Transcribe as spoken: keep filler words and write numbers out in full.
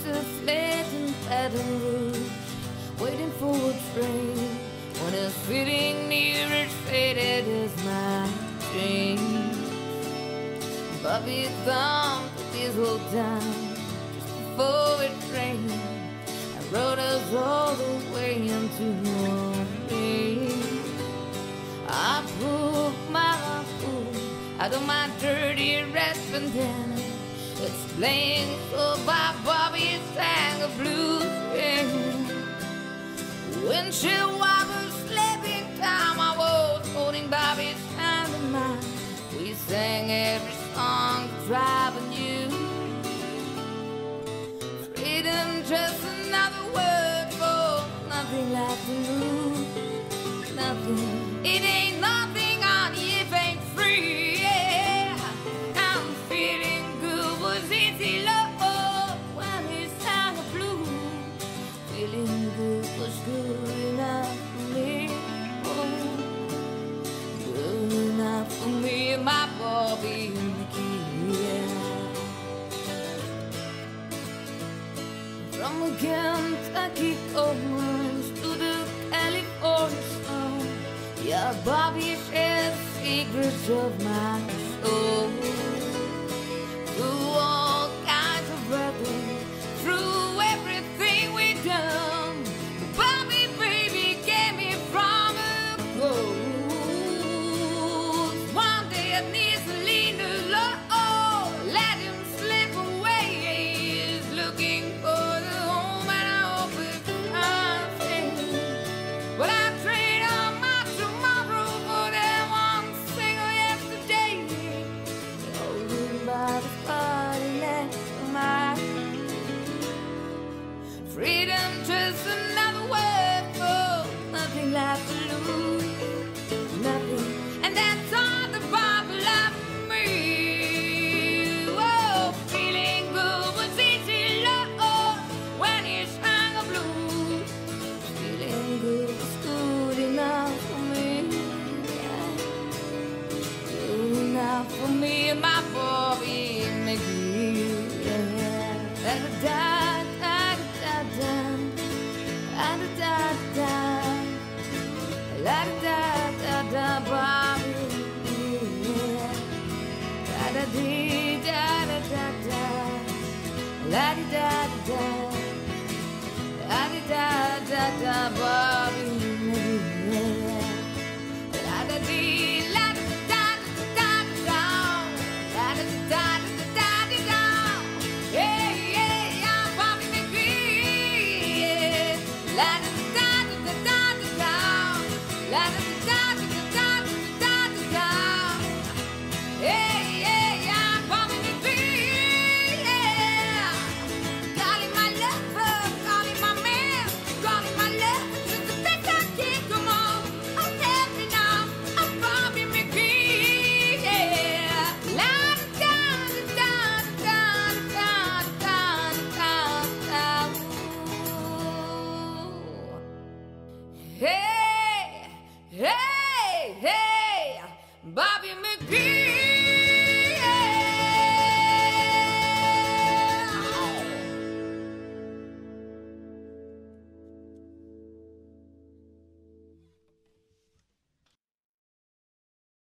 a flat in Baton Rouge, waiting for a train. When it's sitting near as faded as my dreams. Bobby thumped this whole town just before it rained. I rode us all the way into New Orleans. I pulled my fool out of my dirty red bandana. It's playing so by Bobby sang a blues tune. Windshield wipers slapping time, I was holding Bobby's hand in mine. We sang every song driving you. Freedom, just another word for nothing left to lose. Nothing, it ain't nothing on if ain't free. Yeah, I'm feeling good, was easy love when we sang the blues. Feeling good was good enough for me. Oh, good enough for me and my Bobby McGee. Yeah. From the Kentucky coal mines to the California snow, yeah, Bobby shares the secrets of my soul. Through all kinds of weather, through everything we done, Bobby baby gave me from a cold. One day I need